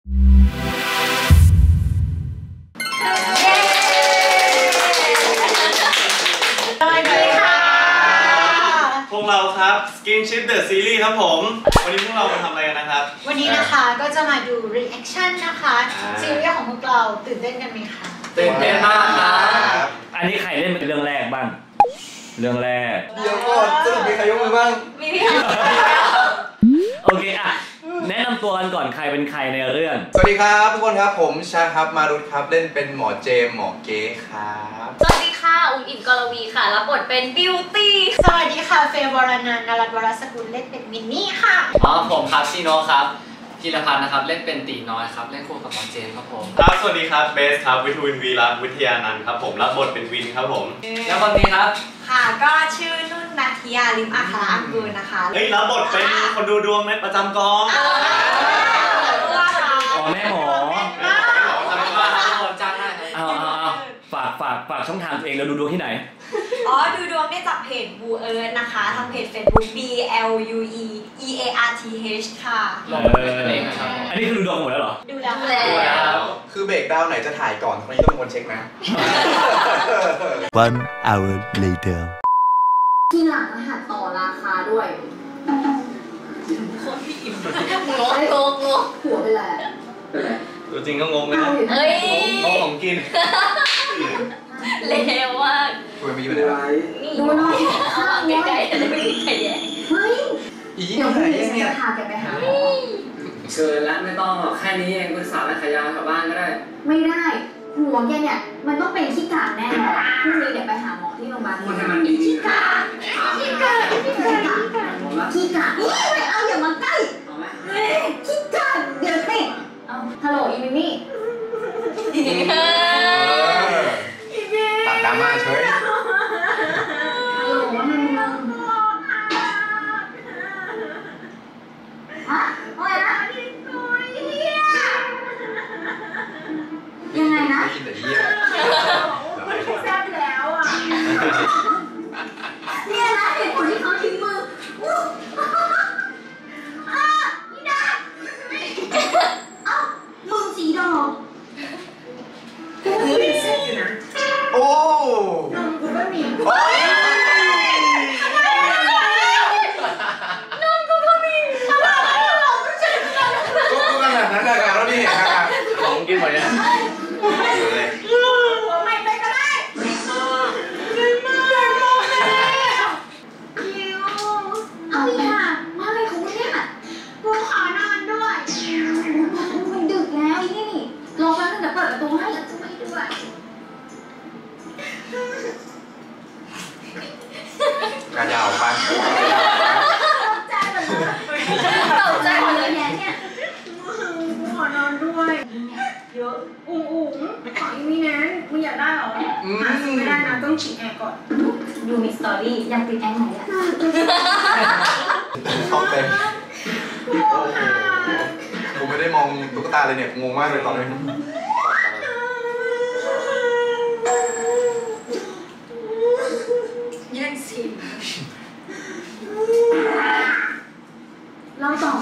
สวัสดีค่ะพวกเราครับ Skinship The Series ครับผมวันนี้พวกเรามาทำอะไรกันนะครับวันนี้นะคะก็จะมาดู reaction นะคะซีรีส์ของพวกเราตื่นเต้นกันไหมคะตื่นเต้นมากครับอันนี้ใครเล่นเป็นเรื่องแรกบ้างเรื่องแรกเดี๋ยวก่อนสรุปมีใครยกมือบ้างมีพี่ค่ะโอเคอะแนะนำตัวกันก่อนใครเป็นใครในเรื่องสวัสดีครับทุกคนครับผมชาครับมารุตครับเล่นเป็นหมอเจมหมอเก๋ครับสวัสดีค่ะอุ้มอิ่มกรวีค่ะรับบทเป็นบิวตี้สวัสดีค่ะเฟย์วรนันท์ นรัตน์วรสกุลเล่นเป็นมินนี่ค่ะผมครับซีโนครับพีรพันธ์นะครับเล่นเป็นตีน้อยครับเล่นคู่กับหมอเจมครับผมครับสวัสดีครับเบสครับวิทูลวีรัตน์วิทยานันท์ครับผมรับบทเป็นวินครับผมแล้วคนนี้ครับค่ะก็ชื่อนุ่นนัทธิยาลิมอัคราอังกูลนะคะรับบทเป็นคนดูดวงในประจำกองแม่หมอจ้างได้ฝากช่องทางตัวเองเราดูดวงที่ไหนดูดวงได้จากเพจบูเอิร์ธนะคะทางเพจ Facebook BLUEEARTH ค่ะอันนี้คือดูดวงหมดแล้วเหรอดูแล้วคือเบรกดาวไหนจะถ่ายก่อนคนนี้ต้องคนเช็คนะ 1 hour later ที่หลังรหัสต่อราคาด้วยคนพี่อิ่มงงหัวไปแหละตัวจริงก็งงเลยนะงงของกินเลวมากคุยไปอยู่ไหนวะดูหน่อยใกล้ๆจะไม่มีใครแย่เฮ้ยเดี๋ยวพี่จะพาแกไปหาหมอเกินแล้วไม่ต้องหรอกแค่นี้เองปรึกษาแม่ขายาแถวบ้านก็ได้ไม่ได้หัวแกเนี่ยมันต้องเป็นขี้กากแน่นอนพรุ่งนี้เดี๋ยวไปหาหมอที่โรงพยาบาลขี้กากขี้กากไม่เอาอย่ามาใกล้ขี้กากเดี๋ยวสิฮัลโหลอีมิมี่ตัดดราม่าเฉยฮัลโหลว่าไงมึงฮะอะไรนะยังไงนะได้ยินแต่เหี้ยมันแซ่บแล้วอ่ะเนี่ยนะเหตุผลที่เขาทิ้งมือนี่นะมึงสีดอกกูเป็นเส้นอยู่นะโอ้น้องกูไม่มีน้องกูก็มีอะไรหรอไม่ใช่ก็ขนาดนั้นเลยครับแล้วนี่ครับของกินหมดยังหัวใหม่ไปก็ได้เอาอย่ามาอะไรของมึงเนี่ยกูขอนอนด้วยมันดึกแล้วนี่รอแป๊บนึงเดี๋ยวเปิดประตูให้แล้วจะไม่ด้วยงานยาวไปตกใจหมดเลยเนี่ยกูขอนอนด้วยเยอะอุ๋งขออีกนิดนะมึงอยากได้หรอหาซื้อไม่ได้นะต้องฉีดแอร์ก่อนดูมิสตอรี่อยากติดแอร์ไหนอ่ะเขาเต็มโอ้โหกูไม่ได้มองตุ๊กตาเลยเนี่ยงงมากเลยตอนนี้แย่งซีนเล่าต่อ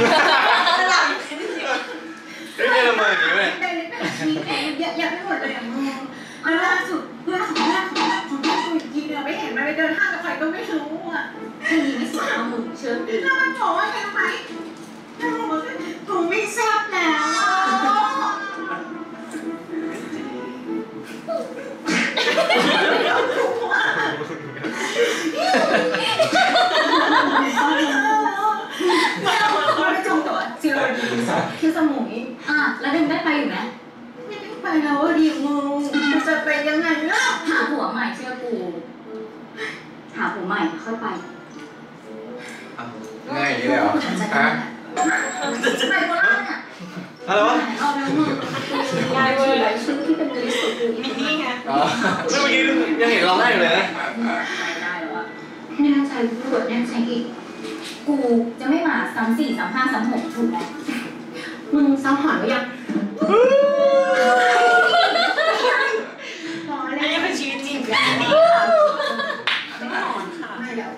ไม่ละเมออย่างนี้เลยอยากไม่หมดเลยมึงล่าสุดเพื่อนของกูกินเนี่ยไม่เห็นมันไปเดินห้างกับใครก็ไม่รู้อ่ะดีไม่สวยเอามึงเชิญแล้วมันบอกว่าไงรู้ไหมมันบอกว่ากูไม่ทราบแล้วคือสมุยแล้วดึงได้ไปอยู่ไหมไม่ได้ไปแล้วดิมึงมันจะไปยังไงล่ะหาผัวใหม่เชื่อกูหาผัวใหม่ค่อยไปง่ายอย่างนี้เลยเหรอฮะไปโบราณอ่ะอะไรวะเอาแล้วมึงยายเวอร์เลยชื่อที่เป็นลิสต์กูมินี่ไงเมื่อกี้ยังเห็นร้องไห้อยู่เลยนะได้แล้วอ่ะแน่ใจกูตรวจแน่ใจอีกกูจะไม่มาซ้ำ4 ซ้ำ5 ซ้ำ6ถูกไหมมึงซ้ำหอนหรือยังอันนี้เป็นชีวิตจริงค่ะไม่หอนค่ะไม่เดี๋ยว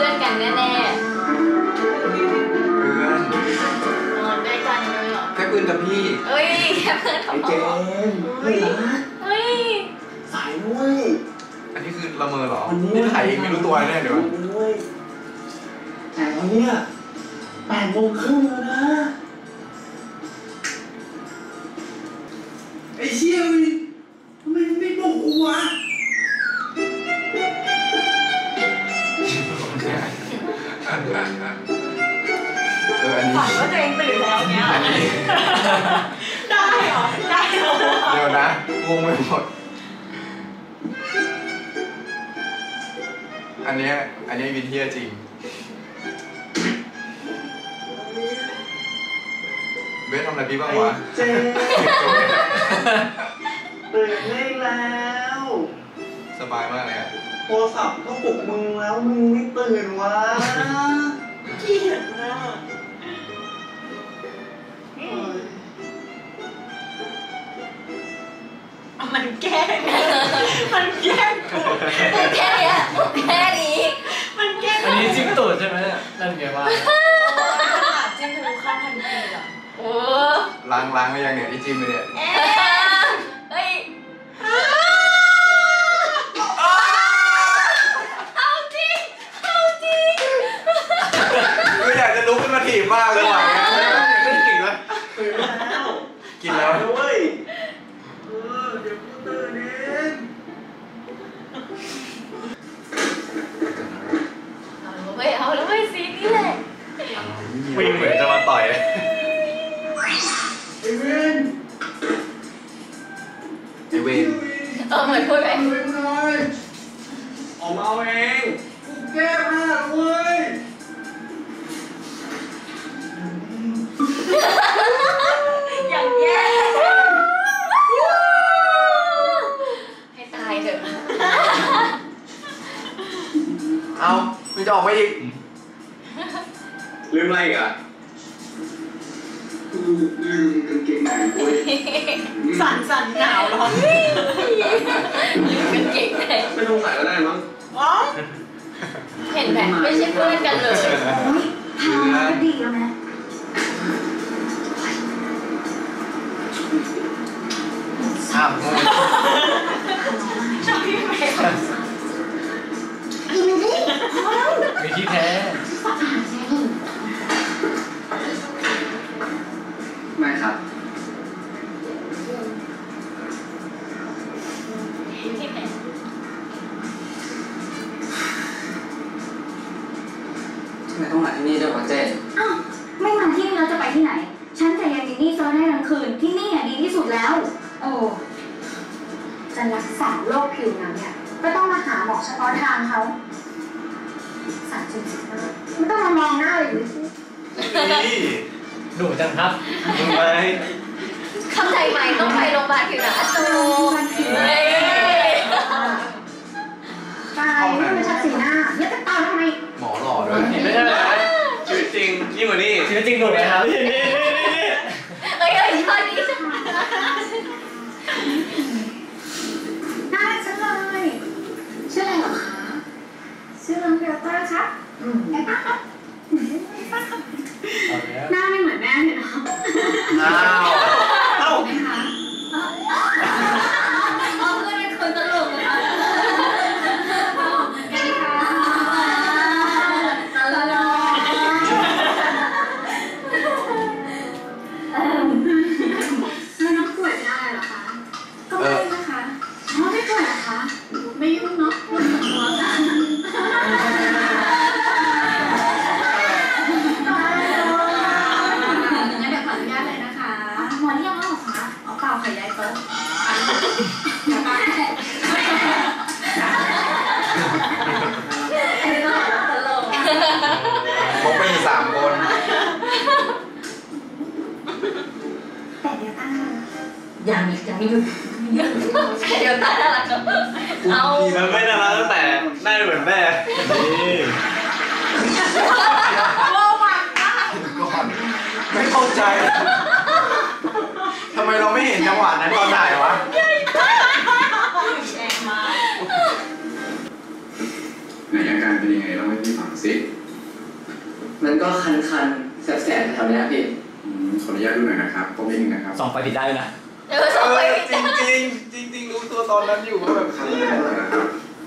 พื่อนกันแน่เพื่อนนอนด้วยกันเลยเหรอแค่เพื่อนกับพี่ๆเอ้ยแค่เพื่อนกับไอ้เจพ่อนเฮ้ยนะเฮ้ยสายนุ้ยอันนี้คือละเมอเหรอวันนี้นี่ถ่ายเองไม่รู้ตัวเนี่ยเดี๋ยวนุ้ยแต่วันเนี้ย8 โมงครึ่งแล้วนะไอ้เชี่ยทำไมไม่บอกกูวะอันนี้ฝันว่าตัวเองตื่นแล้วเนี่ยอันนี้ได้เหรอ ได้เหรอเดี๋ยวนะงงไปหมดอันเนี้ยวินเทียจริงเบสทำอะไรพี่บ้างวะเจนตื่นได้แล้วสบายมากเลยอะโทรศัพท์ก็ปลุกมึงแล้วมึงไม่ตื่นวะเกลียดมาก มันแกล้งมันแกล้งกูแค่เนี้ยแค่นี้มันแกล้งอันนี้จิ้มตูดใช่ไหมเนี่ยนั่นไงว่าจิ้มทะลุข้ามพันปีเหรอโอ้ล้างไปยังเนี่ยที่จิมไปเนี่ยเอ๊ะเฮ้ยเอาจริงเอาจริงก็อยากจะลุกขึ้นมาถีบมากเลยว่ะไม่กินแล้วตื่นแล้วกินแล้วเว้ยเดี๋ยวกูตื่นเองเอาแล้วไม่ซีนี่แหละวิ่งเหมือนจะมาต่อยไอ้เวนไอเวนเหมือนพูดไปเอาเวนหน่อยออกมาเอาเองกูแก้ผ้าเว้ยอย่างแย่ให้ตายเถอะเอามันจะออกมาอีกลืมอะไรอีกอ่ะลืมกางเกงในเว้ยสั่นหนาวเหรอลืมเป็นเก่งเลยไม่ต้องใส่ก็ได้มั้งอ๋อเห็นไหมไม่ใช่เพื่อนกันเลยทำมาก็ดีแล้วนะอ้าวงงชอบพี่เมย์กินดิพอแล้วมีที่แท้ไม่ครับที่ไหนทำไมต้องมาที่นี่ด้วยวะเจ๊อ้าวไม่มาที่นี่แล้วจะไปที่ไหน ฉันจะยังจินนี่ซ้อนได้ทั้งคืน ที่นี่อ่ะดีที่สุดแล้ว โอ้จะรักษาโรคผิวหนังเนี่ยก็ต้องมาหาหมอเฉพาะทางเขา30 ไม่ต้องมามองหน้าเลยนี่ดุจังครับมึงไปเข้าใจไหมต้องไปโรงพยาบาลผิวหนังตูเฮ้ยตายไม่มาชักสีหน้าเนี่ยจะตามทำไมหมอหล่อด้วยไม่ใช่เลยชีวิตจริงยิ่งกว่านี้ชีวิตจริงดุไหมครับนี่เฮ้ยชอบนี้จังน่ารักจังเลยชื่ออะไรเหรอคะชื่อน้องเบลต้าครับเอป้าครับหน้าไม่เหมือนแม่เลยนะอ้าวเอ้าไหมคะอ๋อเพื่อนเป็นคนตลกเลยค่ะกันค่ะตลอดแล้วน้องป่วยเป็นอะไรเหรอคะก็ไม่นะคะอ๋อไม่ป่วยเหรอคะไม่ยุ่งเนาะไม่สมควรนะงั้นเดี๋ยวขออนุญาตเลยนะคะหมอเรียกแล้วเหรอคะเอาเปล่าค่ะยายโต๊ะพบไปถึง3 คนแต่เดี๋ยวตั้งนะยังไม่หยุดเดี๋ยวตาน่ารักจังเอามันไม่น่ารักตั้งแต่หน้าเหมือนแม่นี่โอ้มันมากก่อนไม่เข้าใจทำไมเราไม่เห็นจังหวะนั้นตอนไหนวะแรงมากไหนอาการเป็นยังไงเล่าให้พี่ฟังสิสิมันก็คันๆแสบๆแถวนี้พี่ขออนุญาตดูหน่อยนะครับผมนิดนึงนะครับส่องไฟผิดได้ด้วยนะจริงรู้ตัวตอนนั้นอยู่ว่าแบบคันเลยนะครับ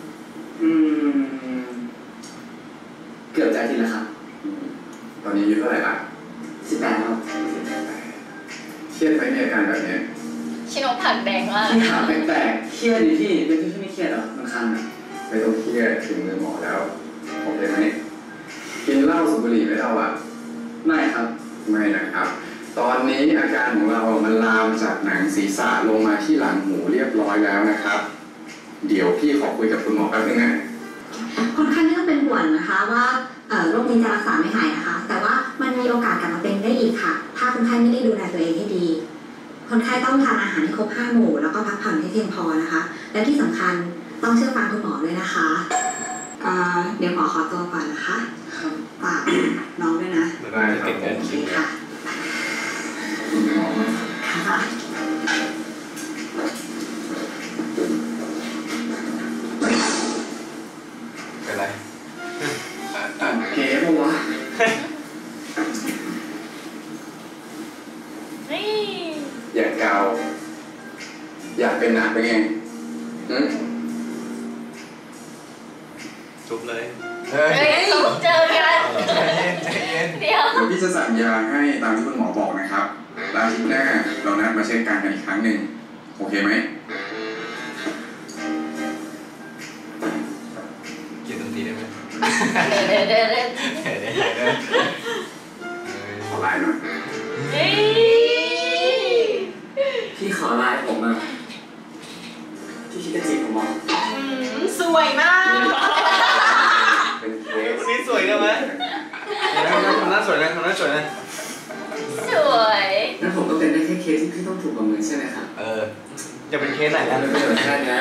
เกือบจะอาทิตย์แล้วครับตอนนี้อายุเท่าไหร่ละ 18ครับเครียดไหมในอาการแบบนี้ชิโนผักแดงมากพี่ถามแปลกๆเครียดดิพี่เป็นที่ไม่เครียดหรอมันคันอ่ะไม่ต้องเครียดถึงมือหมอแล้วโอเคไหมกินเหล้าสูบบุหรี่ไม่เอาอ่ะไม่ครับไม่นะครับ ตอนนี้อาการของเรามันลามจากหนังศีรษะลงมาที่หลังหูเรียบร้อยแล้วนะครับ เดี๋ยวพี่ขอคุยกับคุณหมอแป๊บนึงนะคนไข้ไม่ต้องเป็นห่วงนะคะว่าโรคนี้จะรักษาไม่หายนะคะ แต่ว่ามันมีโอกาสกลับมาเป็นได้อีกค่ะ ถ้าคนไข้ไม่ได้ดูแลตัวเองให้ดี คนไข้ต้องทานอาหารให้ครบ5 หมู่แล้วก็พักผ่อนให้เพียงพอนะคะ และที่สำคัญต้องเชื่อฟังคุณหมอด้วยนะคะเดี๋ยวหมอขอตัวก่อนนะคะฝากน้องด้วยนะได้ครับโอเคค่ะค่ะเป็นไรเก๋ปะวะอยากเกาอยากเป็นหนักเป็นไงจุบเลยเฮ้ยต้องเจอกันใจเย็นใจเย็นเดี๋ยวเดี๋ยวพี่จะสั่งยาให้ตามที่คุณหมอบอกนะครับแล้วอาทิตย์หน้าเรานัดมาเช็คการกันอีกครั้งหนึ่งโอเคไหมเกียร์ดนตรีได้ไหมเดี๋ยวขอไลน์หน่อยพี่ขอไลน์ผมอ่ะที่คิดจะจีบผมบอกสวยมากเป็นเคสวันนี้สวยกันไหมทำหน้าสวยนะทำหน้าสวยนะสวยงั้นผมก็เป็นได้แค่เคสที่พี่ต้องถูกประเมินใช่ไหมครับจะเป็นเคสไหนนะไม่เป็นแค่นี้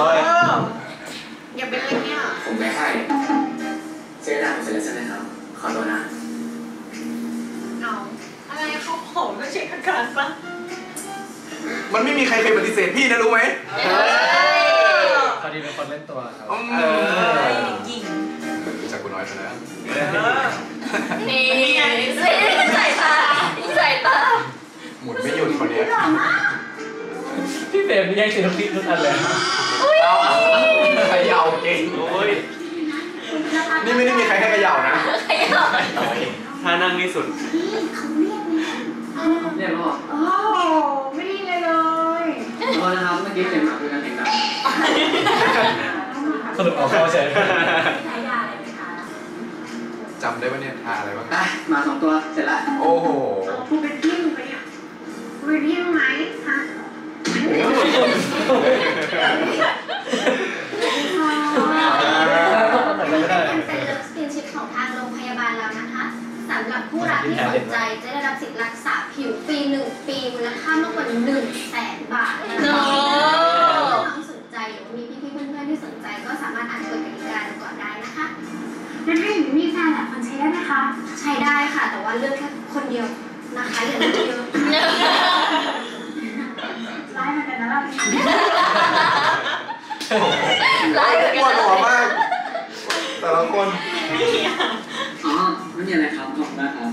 อย่าเป็นอะไรเนี่ยผมไม่ให้เจ๊ด่าผมเสร็จแล้วใช่ไหมครับ ขอตัวนะเอาอะไรเขาขอแล้วเช็คอาการปะมันไม่มีใครเคยปฏิเสธพี่นะรู้ไหมพอดีเป็นคนเล่นตัวครับจริงรู้จักคุณน้อยไปแล้วนี่ใส่ตาใส่ตาหมุนไม่หยุดคนเนี้ยพี่เบมนี่แย่งซีนทุกอันเลยเอาเขย่าเก่งโอ้ยนี่ไม่ได้มีใครให้เขย่านะท่านั่งนี่สุดเรียกว่าโอ้ไม่ดีเลยเลยขอโทษนะครับเมื่อกี้เสียงมาคุยกันเองนะสรุปเอาเข้าเฉยจำได้ว่าเนี่ยทาอะไรบ้างได้มา2 ตัวเสร็จแล้วโอ้โหกูเป็นพี่มึงไปเนี่ยกูเป็นพี่มึงไหมฮะไม่ได้เป็นเลิฟสกินชิปของทางโรงพยาบาลเรานะคะสำหรับผู้รับที่สนใจจะได้รับสิทธิ์รักษาผิวฟรี1 ปีมูลค่ามากกว่า100,000 บาทนะคะถ้าสนใจหรือว่ามีพี่ๆเพื่อนๆที่สนใจก็สามารถอ่านกฎกติกาดูก่อนได้นะคะแล้วถ้าอย่างนี้มีแฟนหลายคนใช้ได้ไหมคะใช้ได้ค่ะแต่ว่าเลือกแค่คนเดียวนะคะอย่าเลือกเยอะไล่มากันนะเราปวดหัวมาก แต่ละคนอ๋อไม่มีอะไรครับขอบคุณนะครับ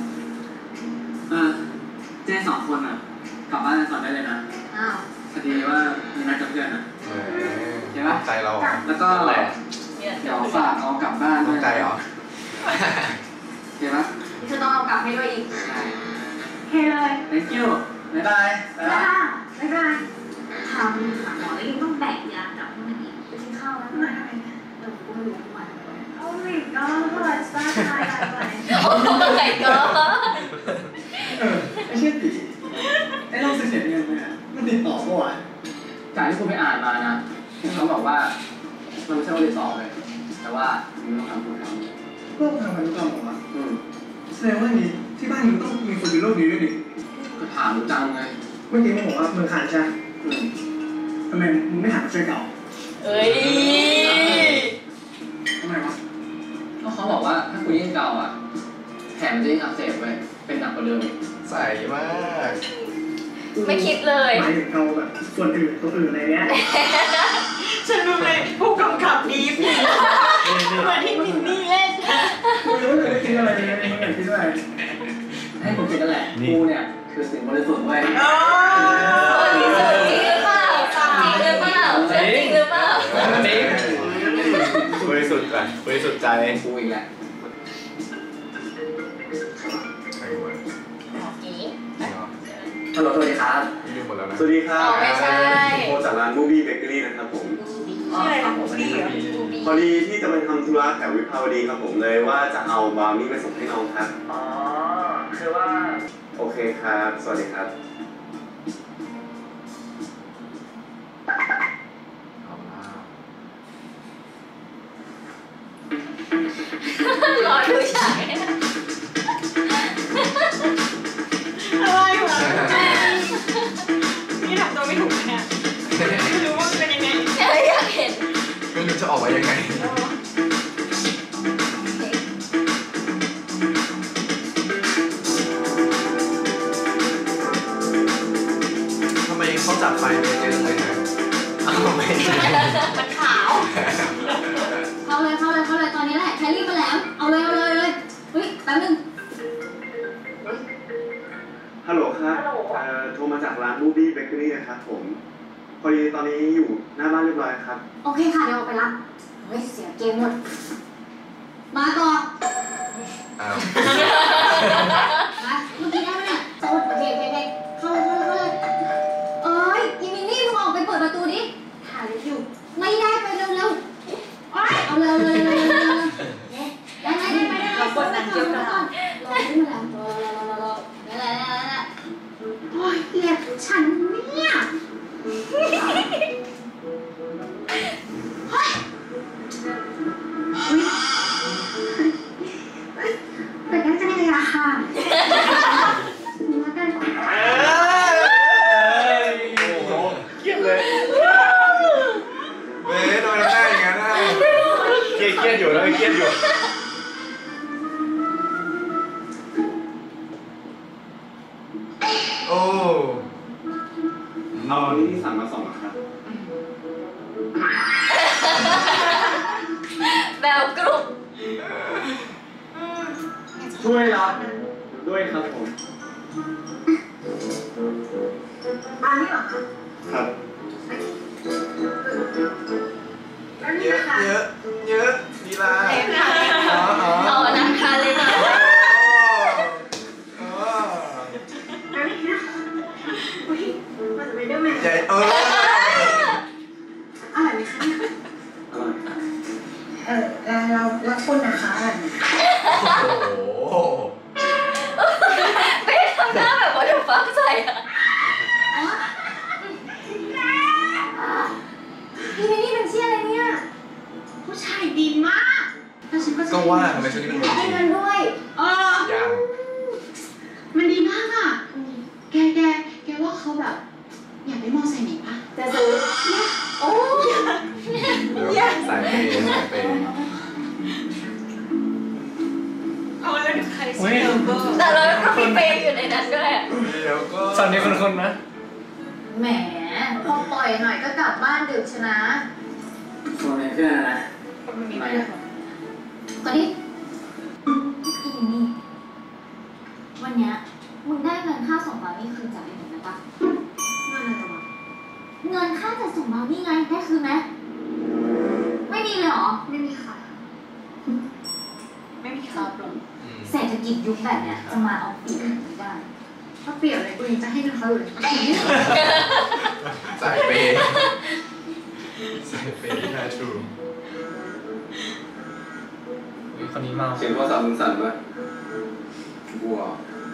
เจ๊2 คนอ่ะกลับบ้านก่อนได้เลยนะอ้าวพอดีว่ามีนัดกับเพื่อนอ่ะเห็นปะใจเราเหรอแล้วก็เดี๋ยวฝากเอากลับบ้านต้ด้อวงยใจเหรอเห็นปะเธอต้องเอากลับให้ด้วยอีกใช่เฮเลย thank you บ๊ายบายบ๊ายบายบ๊ายบายทำหมอแล้วยังต้องแบกยากลับมาอีกไปกินข้าวแล้วทำไมเดี๋ยวกูไม่รู้ทุกวันโอ้ยก็เปิดบ้านทายอะไรโอ้ my god ไม่ใช่ติไอ้เราเสียเงินเนี่ยมันติดต่อปะวะจากที่คุณไปอ่านมานะเขาบอกว่ามันไม่ใช่ว่าติดต่อเลยแต่ว่ามึงต้องทำทุกครั้งก็ทำพันธุกรรมออกมาแสดงว่านี้ที่บ้านมึงต้องมีคนเป็นโรคนี้ด้วยดิก็ถามจังไงเมื่อกี้มึงบอกว่ามึงขาดใช่ไหมทำไมมึงไม่หาแฟนเก่าเอ้ยทำไมวะก็เขาบอกว่าถ้าคุณยิ่งเก่าอ่ะแผลมันจะยิ่งอักเสบไปเป็นหนักกว่าเดิมอีกใส่มากไม่คิดเลยหมายถึงเก่าแบบส่วนอื่นตัวอื่นอะไรเนี้ยฉันรู้เลยผู้กำกับดีเหมือนที่มินนี่เล่นไม่ได้คิดอะไรเลยไม่ได้คิดอะไรให้ผมคิดนั่นแหละกูเนี่ยคือสิ่งบริสุทธิ์เว้ยจริงหรือเปล่าจริงหรือเปล่าจริงหรือเปล่าจริงบริสุทธิ์ก่อนบริสุทธิ์ใจกูอีกแหละ ฮัลโหลสวัสดีครับสวัสดีครับไม่ใช่โทรจากร้านบูบี้เบเกอรี่นะครับผมชื่ออะไรนะผมดีเหรอพอดีที่จะไปทำธุระแถววิภาวดีครับผมเลยว่าจะเอาบราวนี่ไปส่งให้น้องครับอ๋อ คือว่าโอเคครับ สวัสดีครับรอดูฉากอะไรวะนี่ทำตัวไม่ถูกเนี่ยไม่รู้ว่ามันเป็นยังไงอยากเห็นไม่รู้จะออกมายังไงทำไมเขาจับไฟไปเยอะเลยนะอ้าวไม่ใช่มันขาวเข้าเลยตอนนี้แหละแคลรี่มาแล้วเอาเลยเฮ้ยแป๊บนึงฮัลโหลครับโทรมาจากร้านบูบี้เบเกอรี่นะครับผม พอดีตอนนี้อยู่หน้าบ้านเรียบร้อยครับโอเคค่ะเดี๋ยวออกไปรับเฮ้ยเสียเกมหมดมาต่ออ้าวมาเมื่อกี้ได้ไหมเนี่ยโอเคเข้าเลยเอ้ยอีมินี่มึงออกไปเปิดประตูดิถ่ายเลยอยู่ไม่ได้ไปเร็วเอาเร็วได้เรากดนั่งเกี่ยวกันรอขึ้นมาแล้วรอนั่นโอ้ยเกลียดฉันเนี่ยแต่ก็จะได้ราคาแล้วกันเครียดเลยเว้ยทำไมเราได้อย่างนั้นอ่ะเครียดอยู่แล้วเครียดอยู่โอ้เอานี่ที่สั่งมาส่งครับแบบกรุ๊ปช่วยรับด้วยครับผมอันนี้เหรอคะครับแล้วเยนี่อะนะคะเยอะดีละอ๋อเอาอันนั้นทานเลยนะแล้วนี่นะอุ้ยมันจะไปด้วยไหมใหญ่อร่อยไหมคะอร่อยเราคุณนะคะโอ้ไม่ทำหน้าแบบว่าเดี๋ยวฟ้าใส่อะพี่มินี่เป็นเชี่ยอะไรเนี่ยผู้ชายดีมากแล้วฉันก็จะก็ว่าทำไมชุดนี้มันให้เงินด้วยยังมันดีมากอ่ะแกว่าเขาแบบอยากได้มอไซค์ไหนปะจะซื้อโอ้สายเปย์สายเปย์เอาแล้วใครเสียเบอร์แต่เราก็มีเฟรมอยู่ในนั้นด้วยเดี๋ยวก็ตอนนี้คนๆนะแหมพอปล่อยหน่อยก็กลับบ้านดึกชนะส่วนในเพื่อนนะมันมีทำไมไม่ได้อ่ะตอนนี้พี่มินี่วันเนี้ยมึงได้เงินค่าส่งบาร์นี่คืนจากไอ้หนุ่มนะปะนั่นอะไรวะเงินค่าจัดส่งบาร์นี่ไงได้คืนไหมไม่มีเลยเหรอไม่มีค่ะไม่มีครับลงเศรษฐกิจยุคแบบเนี้ยจะมาเอาเปรียบไม่ได้ถ้าเปรียบเลยกูยังจะให้เงินเขาอยู่เลยสายเปย์สายเปย์ที่น่าชูคนนี้เมาเสียงโทรศัพท์มึงสั่นปะบัว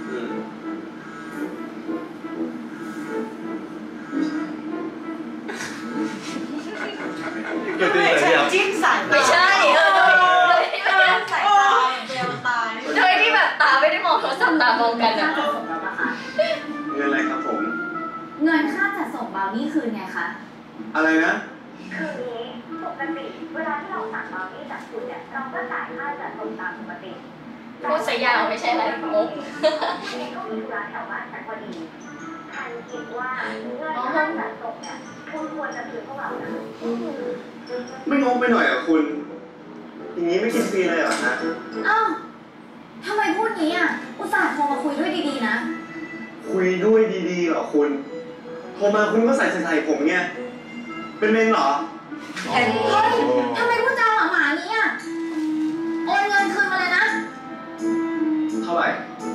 ก็ตื่นไม่แต่ใช่เดียวจิ้มสายไม่ใช่โดยที่แบบสายตาเบลตาโดยที่แบบตาไม่ได้มองโทรศัพท์ตามองกันอะเงินอะไรครับผมเงินค่าจัดส่งบาร์นี่คืนไงคะอะไรนะคืออย่างนี้ปกติเวลาที่เราสั่งบราวนี่จากคุณเนี่ยเราก็จ่ายค่าจัดส่งตามปกติพูดสยาวไม่ใช่อะไรงกเองก็มีธุระแถวบ้านฉันพอดีฉันคิดว่าเงินค่าจัดส่งเนี่ยคุณควรจะคืนพวกเรานะไม่งงไปหน่อยเหรอคุณ อย่างนี้ไม่กินฟรีเลยเหรอฮะอ้าวทำไมพูดงี้อ่ะอุตส่าห์โทรมาคุยด้วยดีๆนะคุยด้วยดีๆเหรอคุณโทรมาคุณก็ใส่ผมเงี้ยเป็นเมนเหรอเฮ้ยทำไมพูดจาหมาๆนี้อ่ะโอนเงินคืนมาเลยนะเท่าไหร่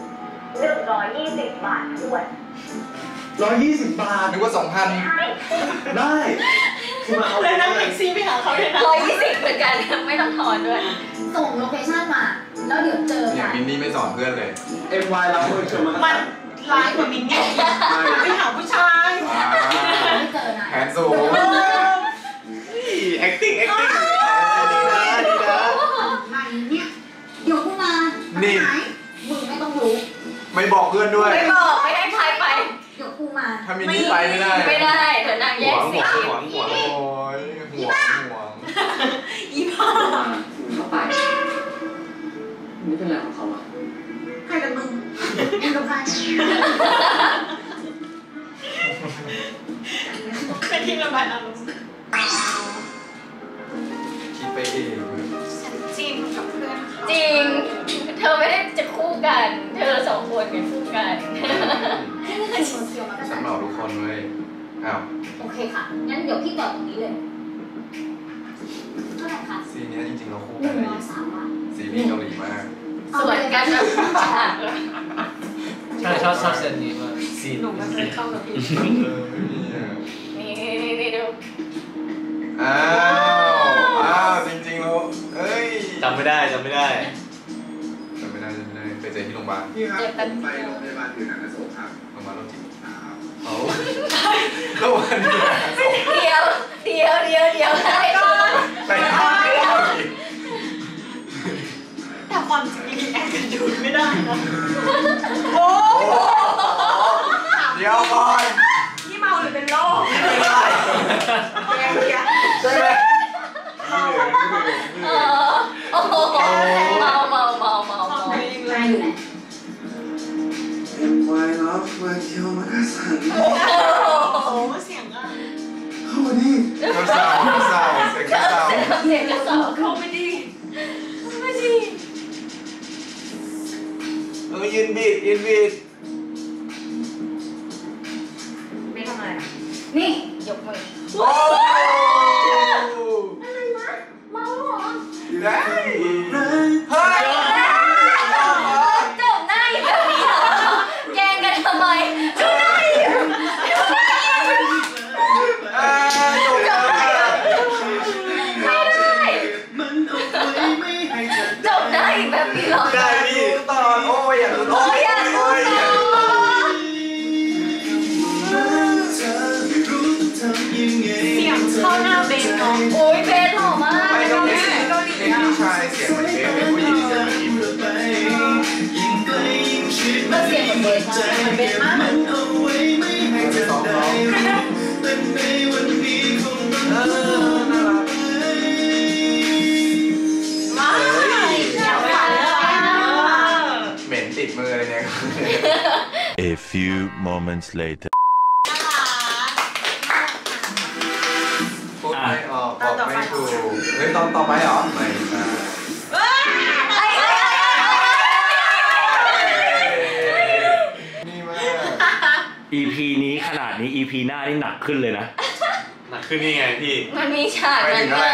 120 บาททวน 120 บาทนึกว่า 2,000 ได้คุณมาเอาเลยนั่งแท็กซี่ไปหาเขาเลยนะ 120เหมือนกันไม่ต้องถอนด้วยส่งโลเคชั่นมาแล้วเดี๋ยวเจอกันมินนี่ไม่สอนเพื่อนเลย MY เราเชิญมามันร้ายกว่ามินนี่มันไปหาผู้ชายไม่เจอนะแผนสูงacting ดีนะมาเนี่ยเดี๋ยวกูมานี่มึงไม่ต้องรู้ไม่บอกเพื่อนด้วยไม่บอกไม่ให้ใครไปเดี๋ยวกูมาถ้ามินนี่ไปไม่ได้เดี๋ยวนางแยกสิหวงโอ้ยหวงอีบ้าเข้าไปนี่เป็นอะไรของเขาอ่ะใครกับมึงมึงกับใครเป็นที่ระบายอารมณ์คิดไปเองฉันจีนกับเพื่อนเขาจริงเธอไม่ได้จะคู่กันเธอสองคนเป็นคู่กันฉันบอกทุกคนเลยอ้าวโอเคค่ะงั้นเดี๋ยวพี่ต่อตรงนี้เลยเท่าไหร่คะซีนี้จริงๆเราคู่กันเลย 103 บาทซีรีส์เกาหลีมากสวยกันแบบใช่ชอบเซนนี้มากซีหนูไม่เคยเข้ากับพี่นี่ดูอ้าวจริงๆแล้วเอ้ยจำไม่ได้ไปเจอที่โรงพยาบาลพี่ครับไปโรงพยาบาลผิวหนังอโศกครับโรงพยาบาลโรคจิตเขาแล้ววันนี้เดียวได้ก่อนไปแต่ความจริงแอบกันดูไม่ได้นะโอ้เดี๋ยวก่อนนี่เมาหรือเป็นโรคไม่ได้ใช่ไหมโอ้โหเมาได้อยู่ไหน MY Love มาเที่ยวมาได้สั่งโอ้โหเสียงอะเข้ามาดิเสียงกระเซาเข้าไม่ดียืนบิดไม่ทำอะไรนี่ยกมือโอ้อะไรวะเมาหรอได้เฮ้ยจบหน้าอีกแบบนี้เหรอแกงกันทำไมจบหน้าอีกจบได้อีกแบบนี้เหรอได้พี่ตอนโอ้ยอย่าโอ้ยเสียงเข้าหน้าเบนเนาะโอ้ยเบนหล่อมากไม่ต้องเป็นผู้ชายเสียงเหมือนเบนเป็นผู้หญิงเสียงเหมือนอิมก็เสียงเหมือนเบนใช่ไหมเบนมากเหม็นติดมือเลยเนี่ย A few moments later พูดไม่ออกบอกไม่ถูกเฮ้ยตอนต่อไปเหรอไม่ใช่นี่มาก EP นี้ขนาดนี้ EP หน้านี่หนักขึ้นเลยนะหนักขึ้นนี่ไงพี่มันมีฉากนั้นไง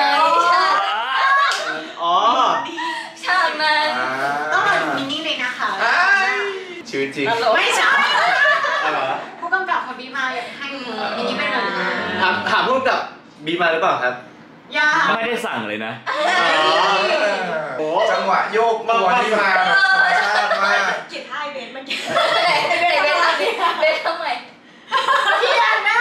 ฉากนั้นต้องมาดูมินนี่เลยนะคะชีวิตจริงไม่ใช่ผู้กำกับคนนี้มาอยากให้มินนี่เป็นแบบถามผู้กำกับบีมาหรือเปล่าครับไม่ได้สั่งเลยนะจังหวะโยกตัวที่มาธรรมชาติมากจิตให้เบนเมื่อกี้เบนทำไมพี่อันน่ะ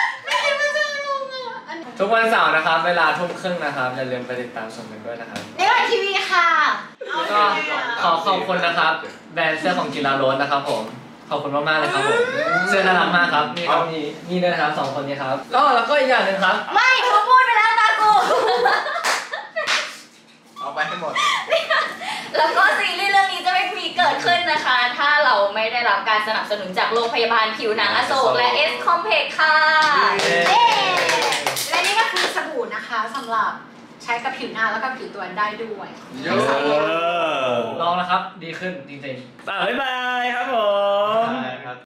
ทุกวันเสาร์นะครับเวลา 20:30 นะครับอย่าลืมไปติดตามชมกันด้วยนะครับในวันทีวีค่ะก็ขอบคุณนะครับแบรนด์เสื้อของกีฬาโรสนะครับผมขอบคุณมากๆเลยครับผมเสื้อน่ารักมากครับนี่ครับนี่ด้วยนะครับ2 คนนี้ครับแล้วก็อีกอย่างหนึ่งครับไม่เขาพูดไปแล้วตากูเอาไปให้หมดแล้วก็ซีรีส์เรื่องนี้จะไม่มีเกิดขึ้นนะคะถ้าเราไม่ได้รับการสนับสนุนจากโรงพยาบาลผิวหนังอโศกและS Complex ค่ะและนี่ก็คือสบู่นะคะสำหรับช้กับผิวหน้าแล้วก็ผิวตัวได้ด้วยลองแล้วครับดีขึ้นจริงๆบ๊ายบายครับผมครับ